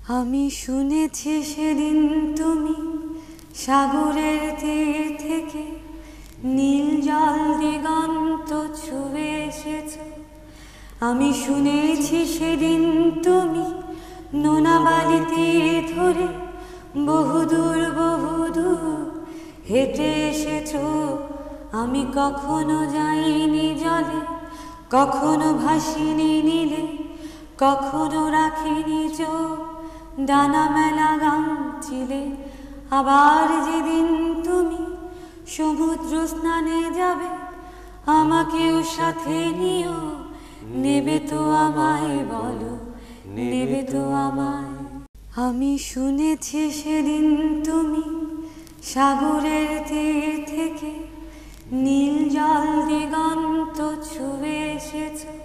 আমি শুনেছি সেদিন তুমি সাগরের তীর থেকে নীল জল দিগন্ত ছুঁয়ে এসেছ। আমি শুনেছি সেদিন তুমি নোনা বালিতে ধরে বহুদূর বহুদূর হেঁটে এসেছ। আমি কখনো যাইনি জলে, কখনো ভাসিনি নীলে, কখনো রাখিনি চোখ ডানা মেলা গান চিলে। আবার যেদিন তুমি সমুদ্র স্নানে যাবে, আমাকেও সাথে নিও। নেবে তো আমায় বলো, নেবে তো আমায়? আমি শুনেছি সেদিন তুমি সাগরের তীর থেকে নীল জল দিগন্ত ছুঁয়ে এসেছ।